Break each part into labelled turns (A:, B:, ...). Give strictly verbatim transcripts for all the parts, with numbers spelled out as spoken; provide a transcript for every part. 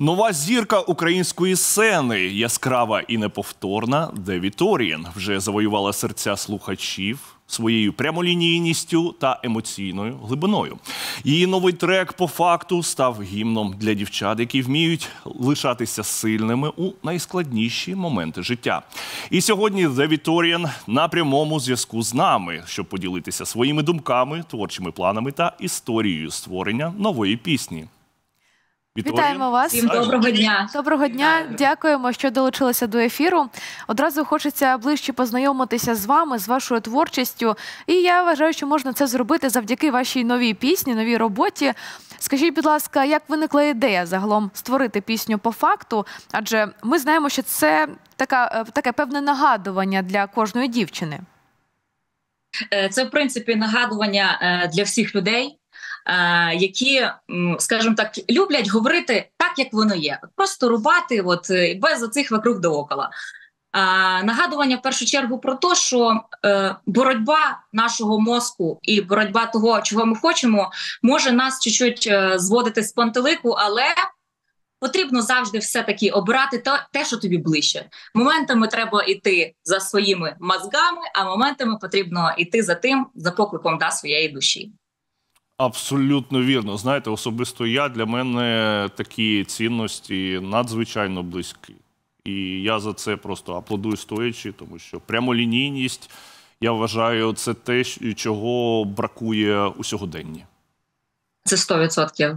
A: Нова зірка української сцени, яскрава і неповторна, Деві Торіан, вже завоювала серця слухачів своєю прямолінійністю та емоційною глибиною. Її новий трек «По факту» став гімном для дівчат, які вміють лишатися сильними у найскладніші моменти життя. І сьогодні Деві Торіан на прямому зв'язку з нами, щоб поділитися своїми думками, творчими планами та історією створення нової пісні.
B: Вітаємо вас.
C: Всім доброго дня.
B: Доброго дня. Дякуємо, що долучилися до ефіру. Одразу хочеться ближче познайомитися з вами, з вашою творчістю. І я вважаю, що можна це зробити завдяки вашій новій пісні, новій роботі. Скажіть, будь ласка, як виникла ідея загалом створити пісню «По факту»? Адже ми знаємо, що це така, таке певне нагадування для кожної дівчини.
C: Це, в принципі, нагадування для всіх людей, які, скажімо так, люблять говорити так, як воно є. Просто рубати от, без оцих вокруг да около. Нагадування, в першу чергу, про те, що боротьба нашого мозку і боротьба того, чого ми хочемо, може нас чуть-чуть зводити з пантелику, але потрібно завжди все-таки обирати те, що тобі ближче. Моментами треба йти за своїми мозгами, а моментами потрібно йти за тим, за покликом да, своєї душі.
A: Абсолютно вірно. Знаєте, особисто я, для мене такі цінності надзвичайно близькі. І я за це просто аплодую стоячи, тому що прямолінійність, я вважаю, це те, чого бракує у сьогоденні.
C: Це сто відсотків.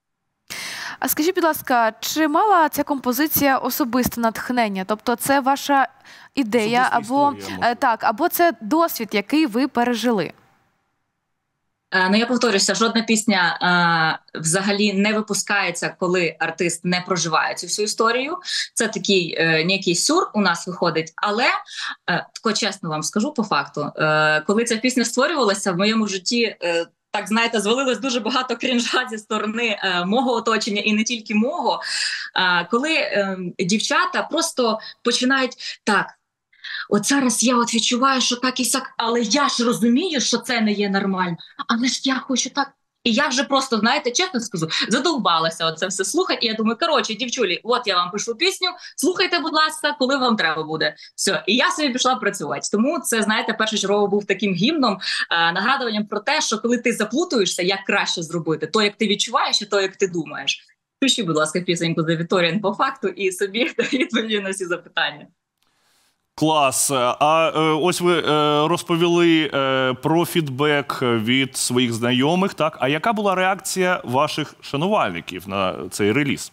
B: А скажіть, будь ласка, чи мала ця композиція особисте натхнення? Тобто це ваша ідея, або, історія, так, або це досвід, який ви пережили?
C: Ну, я повторюся, жодна пісня е, взагалі не випускається, коли артист не проживає цю всю історію. Це такий е, ніякий сюр у нас виходить. Але, е, тако чесно вам скажу по факту, е, коли ця пісня створювалася, в моєму житті, е, так, знаєте, звалилось дуже багато крінжа зі сторони е, мого оточення і не тільки мого. Е, коли е, дівчата просто починають так, от зараз я от відчуваю, що так і сяк, але я ж розумію, що це не є нормально, але ж я хочу так. І я вже просто, знаєте, чесно скажу, задовбалася оце все слухати. І я думаю, коротше, дівчулі, от я вам пишу пісню, слухайте, будь ласка, коли вам треба буде. Все, і я собі пішла працювати. Тому це, знаєте, першочергово був таким гімном, е, нагадуванням про те, що коли ти заплутуєшся, як краще зробити, то, як ти відчуваєш і то, як ти думаєш. Пишіть, будь ласка, пісеньку Деві Торіан «По факту» і собі відповіді на всі запитання.
A: Клас. А ось ви розповіли про фідбек від своїх знайомих, так? А яка була реакція ваших шанувальників на цей реліз?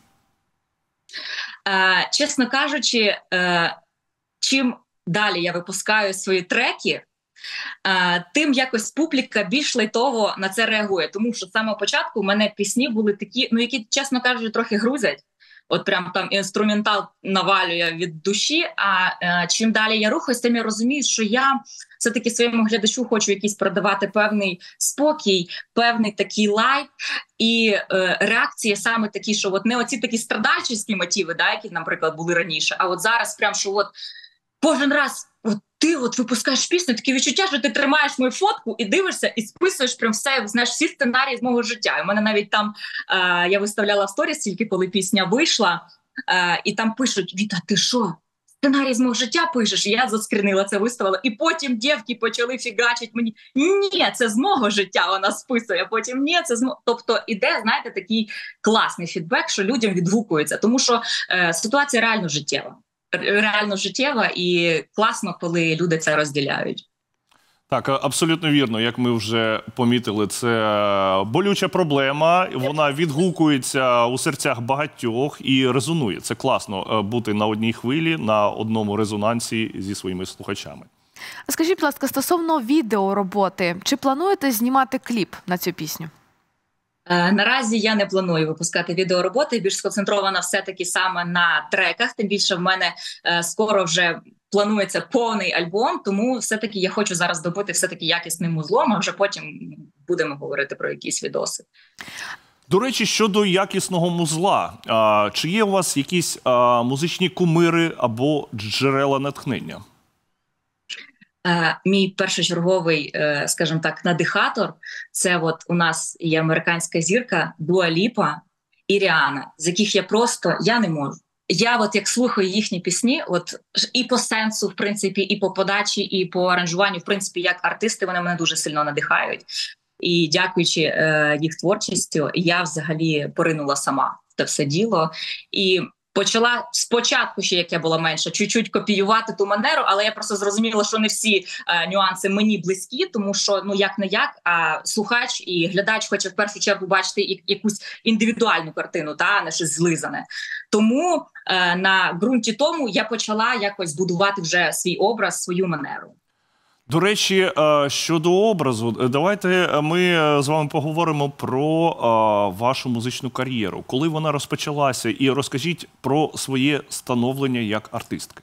C: Е, чесно кажучи, е, чим далі я випускаю свої треки, е, тим якось публіка більш лайтово на це реагує. Тому що з самого початку у мене пісні були такі, ну які, чесно кажучи, трохи грузять. От прям там інструментал навалює від душі, а е, чим далі я рухаюсь, тим я розумію, що я все-таки своєму глядачу хочу якийсь продавати певний спокій, певний такий лайт, і е, реакції саме такі, що от не оці такі страдальчі мотиви, да, які, наприклад, були раніше, а от зараз прям, що от кожен раз от ти от випускаєш пісню, таке відчуття, що ти тримаєш мою фотку і дивишся, і списуєш прям все, знаєш, всі сценарії з мого життя. І у мене навіть там, е, я виставляла в сторіс тільки, коли пісня вийшла, е, і там пишуть: «Віта, ти що? Сценарій з мого життя пишеш?» І я заскринила це, виставила. І потім дівки почали фігачити мені: «Ні, це з мого життя вона списує», а потім «Ні, це з мого». Тобто іде, знаєте, такий класний фідбек, що людям відгукується. Тому що е, ситуація реально життєва. Реально життєва, і класно, коли люди це розділяють.
A: Так, абсолютно вірно. Як ми вже помітили, це болюча проблема, вона відгукується у серцях багатьох і резонує. Це класно бути на одній хвилі, на одному резонансі зі своїми слухачами.
B: Скажіть, будь ласка, стосовно відеороботи, чи плануєте знімати кліп на цю пісню?
C: Наразі я не планую випускати відеороботи, більш сконцентрована все-таки саме на треках, тим більше в мене е, скоро вже планується повний альбом, тому все-таки я хочу зараз добити все-таки якісним музлом, а вже потім будемо говорити про якісь відоси.
A: До речі, щодо якісного музла, а, чи є у вас якісь а, музичні кумири або джерела натхнення?
C: Мій першочерговий, скажімо так, надихатор – це от у нас є американська зірка Дуа Ліпа. і Ріана, з яких я просто, я не можу. Я от як слухаю їхні пісні, от і по сенсу, в принципі, і по подачі, і по аранжуванню, в принципі, як артисти, вони мене дуже сильно надихають. І дякуючи е, їх творчістю, я взагалі поринула сама в те все діло. І почала спочатку, ще як я була менша, чуть-чуть копіювати ту манеру, але я просто зрозуміла, що не всі е, нюанси мені близькі, тому що, ну, як не як, а слухач і глядач хоче в першу чергу бачити і, якусь індивідуальну картину, та, а не щось злизане. Тому е, на ґрунті тому я почала якось будувати вже свій образ, свою манеру.
A: До речі, щодо образу, давайте ми з вами поговоримо про вашу музичну кар'єру. Коли вона розпочалася? І розкажіть про своє становлення як артистки.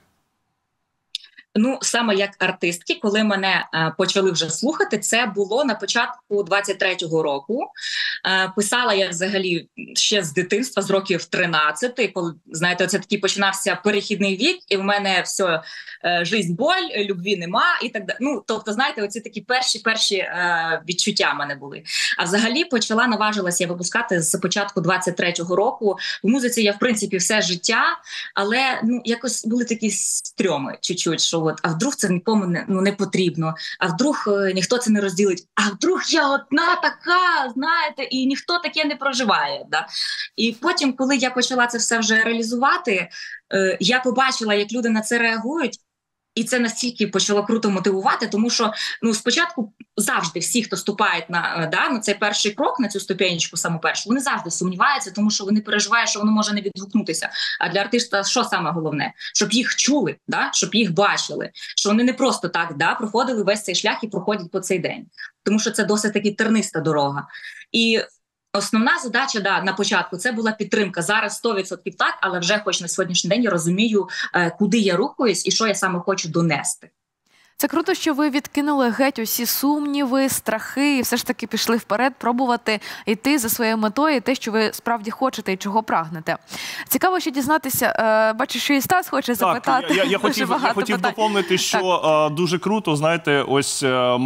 C: Ну, саме як артистки, коли мене е, почали вже слухати, це було на початку двадцять третього року. Е, писала я взагалі ще з дитинства, з років тринадцяти, коли, знаєте, це такий починався перехідний вік, і в мене все, е, жизнь боль, любві нема, і так далі. Ну, тобто, знаєте, оці такі перші-перші е, відчуття в мене були. А взагалі почала, наважилася я випускати з початку двадцять третього року. В музиці я, в принципі, все життя, але, ну, якось були такі стрьоми чуть-чуть, що от, а вдруг це нікому не, ну, не потрібно, а вдруг е, ніхто це не розділить, а вдруг я одна така, знаєте, і ніхто таке не проживає. Да? І потім, коли я почала це все вже реалізувати, е, я побачила, як люди на це реагують, і це настільки почало круто мотивувати, тому що, ну, спочатку завжди всі, хто ступають на, да, на цей перший крок, на цю ступенечку саму першу, вони завжди сумніваються, тому що вони переживають, що воно може не відгукнутися. А для артиста що саме головне? Щоб їх чули, да, щоб їх бачили, що вони не просто так, да, проходили весь цей шлях і проходять по цей день. Тому що це досить таки терниста дорога. І основна задача, да, на початку, це була підтримка. Зараз сто відсотків так, але вже хоч на сьогоднішній день я розумію, е, куди я рухаюсь і що я саме хочу донести.
B: Це круто, що ви відкинули геть усі сумніви, страхи і все ж таки пішли вперед, пробувати йти за своєю метою, те, що ви справді хочете і чого прагнете. Цікаво ще дізнатися, е, бачу, що і Стас хоче
A: так,
B: запитати.
A: Я, я, я хотів, я хотів доповнити, що е, дуже круто, знаєте, ось е,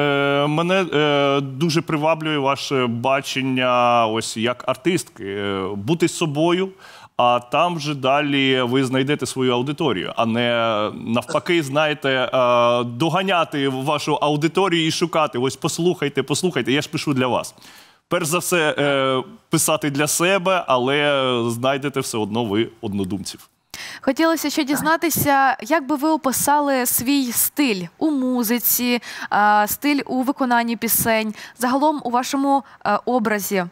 A: мене е, дуже приваблює ваше бачення ось як артистки, бути собою. А там вже далі ви знайдете свою аудиторію, а не навпаки, знаєте, доганяти вашу аудиторію і шукати. Ось послухайте, послухайте, я ж пишу для вас. Перш за все, писати для себе, але знайдете все одно ви однодумців.
B: Хотілося ще дізнатися, як би ви описали свій стиль у музиці, стиль у виконанні пісень, загалом у вашому образі?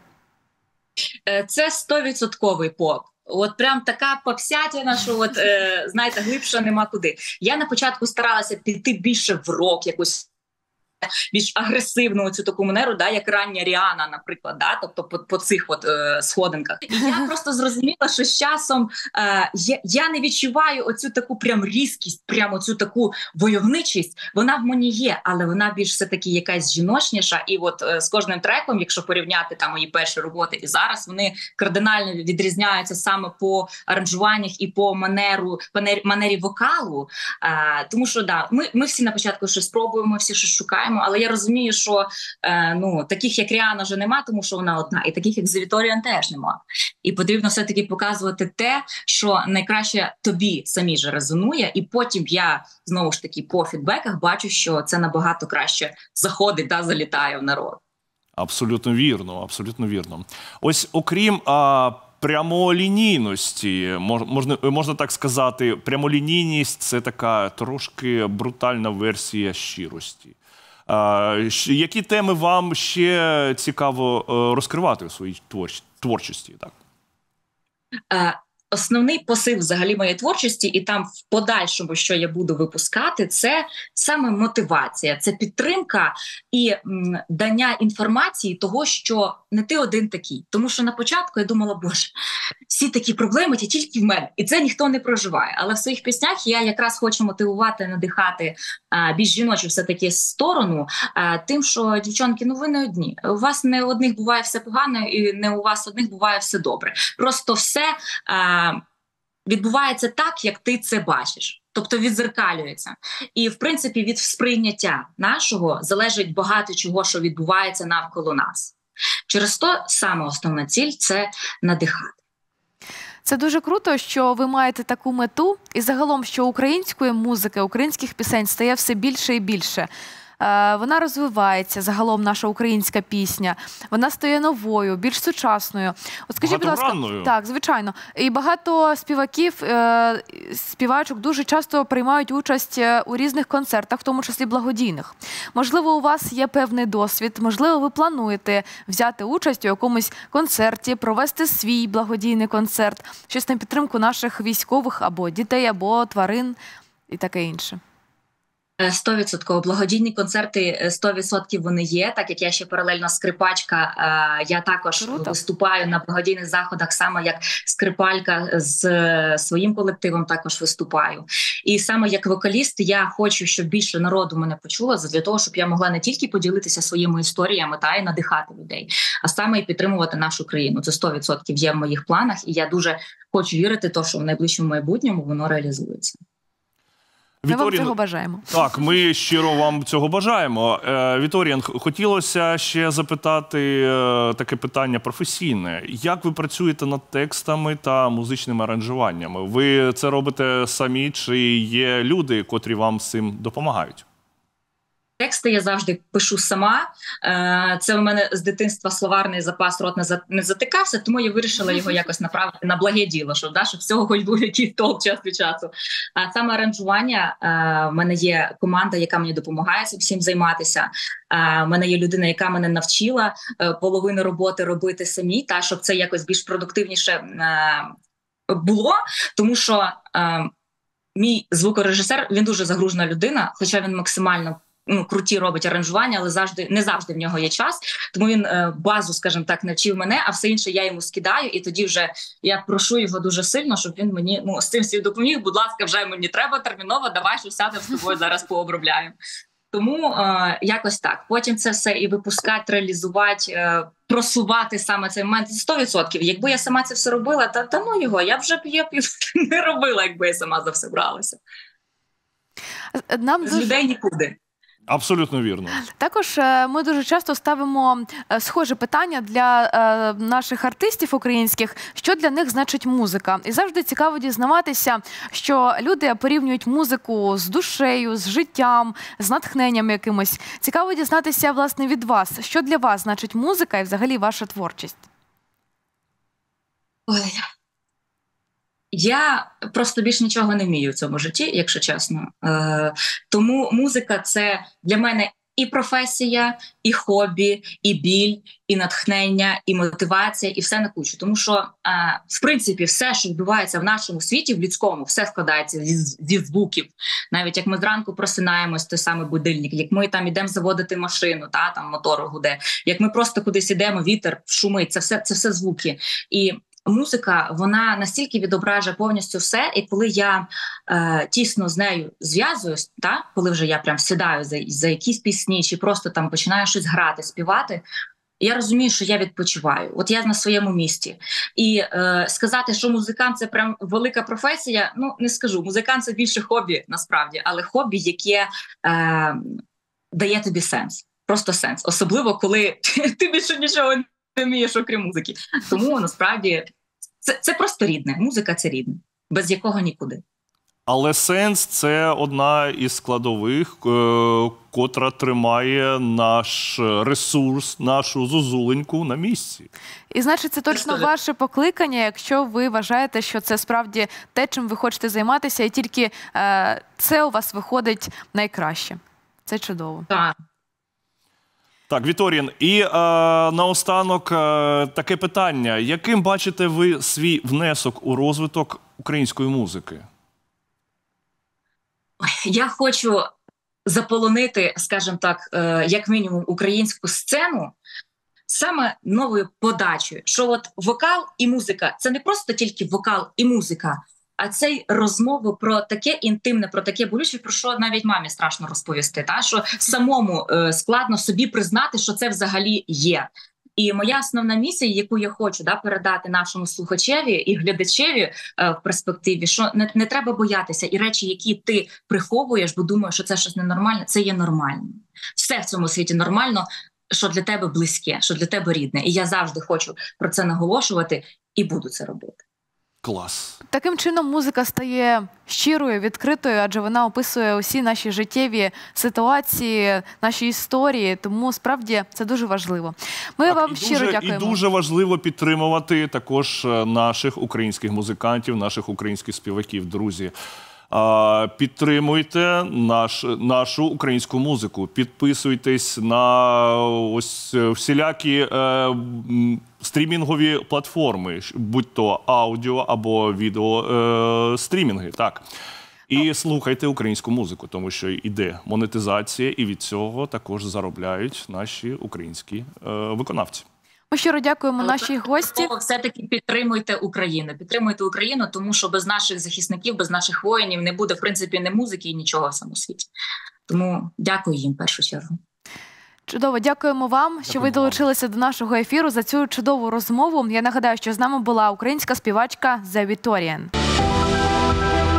C: Це стовідсотковий поп. От прям така попсятіна, що от, е, знаєте, глибше нема куди. Я на початку старалася піти більше в рок, якусь більш агресивну цю таку манеру, да, як рання Ріана, наприклад, да, тобто по, по цих от е, сходинках. І я просто зрозуміла, що з часом е, я, я не відчуваю оцю таку прям різкість, прямо цю таку войовничість. Вона в мені є, але вона більш все-таки якась жіночніша. І от е, з кожним треком, якщо порівняти там мої перші роботи і зараз, вони кардинально відрізняються саме по аранжуваннях і по манеру, манері, манері вокалу. Е, тому що, да, ми, ми всі на початку щось спробуємо, всі щось шукаємо, але я розумію, що е, ну, таких, як Ріана, вже нема, тому що вона одна, і таких, як The Victorian, теж нема. І потрібно все-таки показувати те, що найкраще тобі самі ж резонує, і потім я, знову ж таки, по фідбеках бачу, що це набагато краще заходить, да, залітає в народ.
A: Абсолютно вірно, абсолютно вірно. Ось окрім а, прямолінійності, можна, можна так сказати, прямолінійність – це така трошки брутальна версія щирості. А, які теми вам ще цікаво розкривати у своїй творч... творчості? Так?
C: А... Основний посил взагалі моєї творчості, і там в подальшому, що я буду випускати, це саме мотивація, це підтримка і м, дання інформації того, що не ти один такий. Тому що на початку я думала, боже, всі такі проблеми ті тільки в мене, і це ніхто не проживає. Але в своїх піснях я якраз хочу мотивувати, надихати а, більш жіночу все-таки сторону, а, тим, що, дівчонки, ну ви не одні. У вас не одних буває все погано, і не у вас одних буває все добре. Просто все... А, відбувається так, як ти це бачиш. Тобто відзеркалюється. І, в принципі, від сприйняття нашого залежить багато чого, що відбувається навколо нас. Через то саме основна ціль – це надихати.
B: Це дуже круто, що ви маєте таку мету, і загалом, що української музики, українських пісень стає все більше і більше. Вона розвивається, загалом наша українська пісня, вона стає новою, більш сучасною. От скажіть, будь ласка, так, звичайно. І багато співаків, співачок дуже часто приймають участь у різних концертах, в тому числі благодійних. Можливо, у вас є певний досвід, можливо, ви плануєте взяти участь у якомусь концерті, провести свій благодійний концерт, щось на підтримку наших військових або дітей, або тварин і таке інше.
C: Сто відсотків благодійні концерти, сто відсотків вони є. Так як я ще паралельно скрипачка, я також Круто. виступаю на благодійних заходах, саме як скрипалька з своїм колективом також виступаю. І саме як вокаліст я хочу, щоб більше народу мене почуло, для того, щоб я могла не тільки поділитися своїми історіями та й надихати людей, а саме і підтримувати нашу країну. Це сто відсотків є в моїх планах, і я дуже хочу вірити, то, що в найближчому майбутньому воно реалізується.
B: Ми вам цього бажаємо.
A: Так, ми щиро вам цього бажаємо. Е, Вікторія, хотілося ще запитати е, таке питання професійне. Як ви працюєте над текстами та музичними аранжуваннями? Ви це робите самі, чи є люди, котрі вам з цим допомагають?
C: Тексти я завжди пишу сама. Це у мене з дитинства словарний запас рот не затикався, тому я вирішила його якось направити на благе діло, щоб, да, щоб всього хоч був якийсь толк час від часу. А саме аранжування, в мене є команда, яка мені допомагає цим всім займатися. В мене є людина, яка мене навчила половину роботи робити самі, та, щоб це якось більш продуктивніше було, тому що мій звукорежисер, він дуже загружена людина, хоча він максимально ну, круті робить аранжування, але завжди не завжди в нього є час. Тому він е, базу, скажімо так, навчив мене, а все інше я йому скидаю. І тоді вже я прошу його дуже сильно, щоб він мені ну, з цим всім допоміг. Будь ласка, вже мені треба терміново, давай, що сядемо з тобою зараз пообробляємо. Тому е, якось так. Потім це все і випускати, реалізувати, е, просувати саме цей момент сто відсотків. Якби я сама це все робила, та, та ну його, я б вже я б не робила, якби я сама за все бралася.
B: Нам
C: з дуже... людей нікуди.
A: Абсолютно вірно.
B: Також ми дуже часто ставимо схоже питання для наших артистів українських, що для них значить музика. І завжди цікаво дізнаватися, що люди порівнюють музику з душею, з життям, з натхненням якимось. Цікаво дізнатися, власне, від вас, що для вас значить музика і взагалі ваша творчість.
C: Ой. Я просто більш нічого не вмію в цьому житті, якщо чесно. Е, тому музика – це для мене і професія, і хобі, і біль, і натхнення, і мотивація, і все на кучу. Тому що, е, в принципі, все, що відбувається в нашому світі, в людському, все складається зі, зі звуків. Навіть як ми зранку просинаємось, той самий будильник, як ми там ідемо заводити машину, та, там мотор гуде, як ми просто кудись ідемо, вітер шумить, це все, це все звуки. І музика, вона настільки відображує повністю все, і коли я е, тісно з нею зв'язуюсь, та, коли вже я прям сідаю за, за якісь пісні, чи просто там починаю щось грати, співати, я розумію, що я відпочиваю. От я на своєму місці. І е, сказати, що музикант – це прям велика професія, ну, не скажу. Музикант – це більше хобі, насправді, але хобі, яке е, дає тобі сенс. Просто сенс. Особливо, коли ти більше нічого не вмієш, окрім музики. Тому, насправді, це, це просто рідне. Музика – це рідне. Без якого нікуди.
A: Але сенс – це одна із складових, котра тримає наш ресурс, нашу зозуленьку на місці.
B: І, значить, це точно ваше покликання, якщо ви вважаєте, що це справді те, чим ви хочете займатися, і тільки е, це у вас виходить найкраще. Це чудово.
C: Так.
A: Так, Вікторія, і е, наостанок е, таке питання. Яким бачите ви свій внесок у розвиток української музики?
C: Я хочу заполонити, скажімо так, е, як мінімум українську сцену саме новою подачею. Що от вокал і музика – це не просто тільки вокал і музика, а це й розмови про таке інтимне, про таке болюче, про що навіть мамі страшно розповісти. Та? Що самому е, складно собі признати, що це взагалі є. І моя основна місія, яку я хочу да, передати нашому слухачеві і глядачеві е, в перспективі, що не, не треба боятися. І речі, які ти приховуєш, бо думаєш, що це щось ненормальне, це є нормально. Все в цьому світі нормально. що для тебе близьке, що для тебе рідне. І я завжди хочу про це наголошувати і буду це робити.
A: Клас.
B: Таким чином музика стає щирою, відкритою, адже вона описує усі наші життєві ситуації, наші історії, тому справді це дуже важливо. Ми
A: Так,
B: вам
A: і
B: щиро
A: дуже,
B: дякуємо.
A: І дуже важливо підтримувати також наших українських музикантів, наших українських співаків, друзі. А, підтримуйте наш, нашу українську музику, підписуйтесь на ось всілякі е, м, стрімінгові платформи, будь то аудіо або відео е, стрімінги, так. І слухайте українську музику, тому що йде монетизація, і від цього також заробляють наші українські е, виконавці.
B: Ми щиро дякуємо нашій гості.
C: Все-таки підтримуйте Україну. Підтримуйте Україну, тому що без наших захисників, без наших воїнів не буде, в принципі, ні музики і нічого в цьому світі. Тому дякую їм в першу чергу.
B: Чудово, дякуємо вам,
A: Дякую
B: що ви
A: вам.
B: долучилися до нашого ефіру, за цю чудову розмову. Я нагадаю, що з нами була українська співачка The Victorian.